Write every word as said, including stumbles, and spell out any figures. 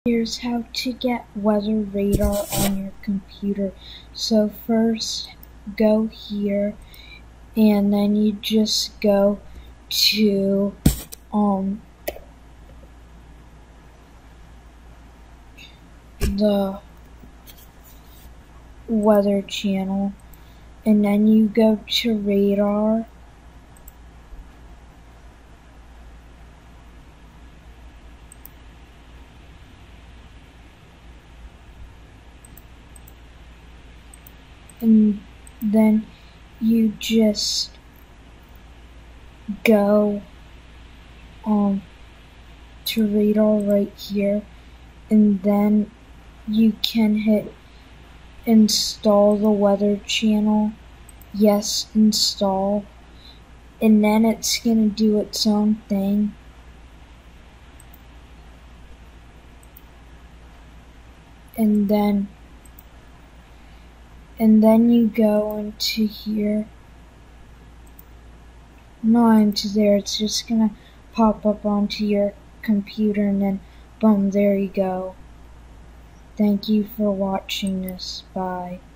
Here's how to get weather radar on your computer. So first go here and then you just go to um the weather channel and then you go to radar. And then you just go um to radar right here, and then you can hit install the weather channel. Yes, install, and then it's gonna do its own thing. And then and then you go into here, not into there, it's just gonna pop up onto your computer and then boom, there you go. Thank you for watching this. Bye.